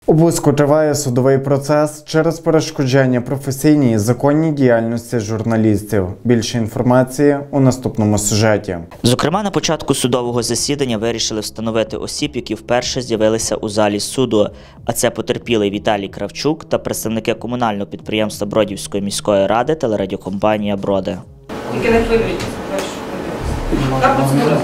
У Буську триває судовий процес через перешкоджання професійній і законній діяльності журналістів. Більше інформації у наступному сюжеті. Зокрема, на початку судового засідання вирішили встановити осіб, які вперше з'явилися у залі суду. А це потерпілий Віталій Кравчук та представники комунального підприємства Бродівської міської ради телерадіокомпанія «Броди». Тільки не хвилюйтеся, так процедура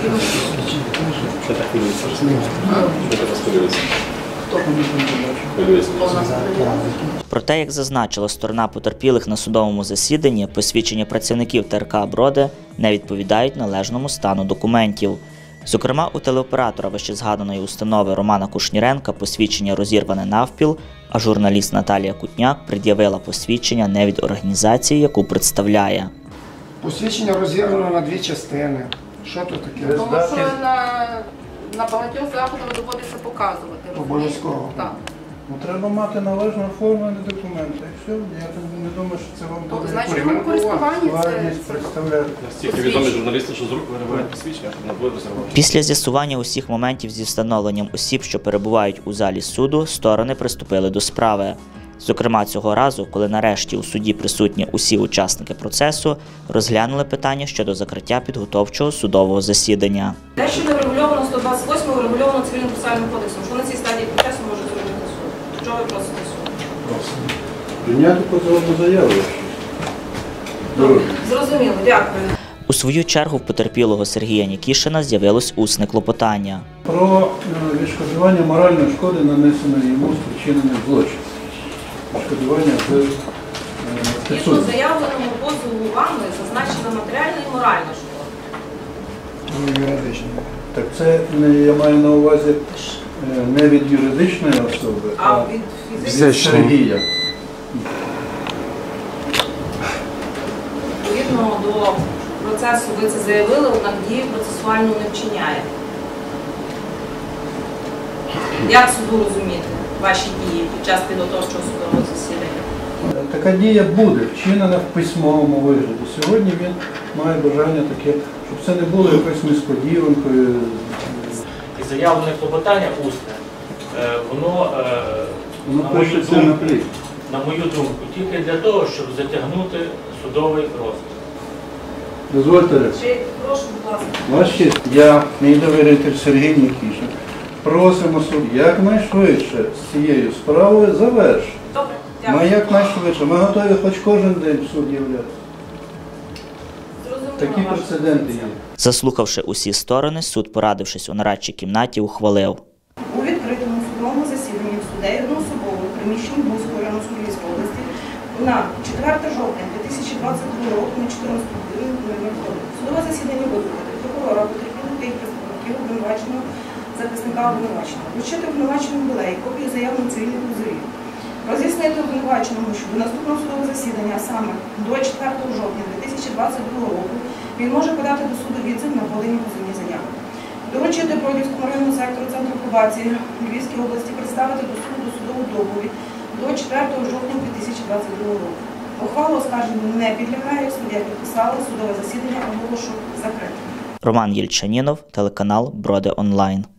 Про те, як зазначила сторона потерпілих на судовому засіданні, посвідчення працівників ТРК «Броди» не відповідають належному стану документів. Зокрема, у телеоператора вищезгаданої установи Романа Кушніренка посвідчення розірване навпіл, а журналіст Наталія Кутняк пред'явила посвідчення не від організації, яку представляє. Посвідчення розірвано на дві частини. Що тут таке? Тому що на багатьох заходах доводиться показувати. Обов'язково. Так. Треба мати належно оформлені документи. І все, я не думаю, що це вам буде. Значить, в користуванні це представляти. Настільки відомі журналісти, що з рук виривають посвідчення, а не буде розірвати. Після з'ясування усіх моментів зі встановленням осіб, що перебувають у залі суду, сторони приступили до справи. Зокрема, цього разу, коли нарешті у суді присутні усі учасники процесу, розглянули питання щодо закриття підготовчого судового засідання. те, що не врегульовано 128, врегульовано цивільним процесуальним кодексом. Що на цій стадії процесу може зробити суд? Чого ви просите суд? Прийняти позовну заяву. Зрозуміло, дякую. У свою чергу в потерпілого Сергія Нікішина з'явилось усне клопотання. Про відшкодування моральної шкоди, нанесеної йому спричиненим злочином. Відшкодування це Згідно заявленому позову вами зазначена матеріальна і моральна шкода. Юридично. Так це я маю на увазі не від юридичної особи, А від фізичної? Сергія. Відповідно до процесу ви це заявили, однак дії процесуальну не вчиняє. Як суду розуміти ваші дії під час підготовчого судового засідання? Така дія буде вчинена в письмовому вигляді. Сьогодні він має бажання таке, щоб це не було якоюсь несподіванкою. І заявлене клопотання усне, воно, Пишеться на плі. на мою думку, тільки для того, щоб затягнути судовий розгляд. Дозвольте, Прошу, будь ласка. ваш честь, я, мій довіритель Сергій Нікішин, просимо суд якнайшвидше з цією справою завершити. Добре, Ми дякую. якнайшвидше, ми готові хоч кожен день в суд являтися. Зрозуміло Такі ваше прецеденти є. Заслухавши усі сторони, суд, порадившись у нарадчій кімнаті, ухвалив. У відкритому судовому засіданні в суддею одноособово в приміщенні Буської районної суду Львівської області на 4 жовтня 2022 року на 14 годину виходить. Судове засідання викликати прокурора, потерпілих та їх представників обвинуваченого, захисника обвинуваченого. Вручити обвинуваченому білеї копію заяв на цивільних позовів. Роз'яснити обвинуваченому, що до наступного судового засідання, а саме до 4 жовтня 2022 року, він може подати до суду відзив на подані позовні заяви. Доручити Бродівському районному сектору Центру пробації Львівської області представити до суду досудову доповідь до 4 жовтня 2022 року. Ухвала оскарження не підлягає, суддя підписала, судове засідання оголошую закритим. Роман Єльчанінов, телеканал «Броди онлайн».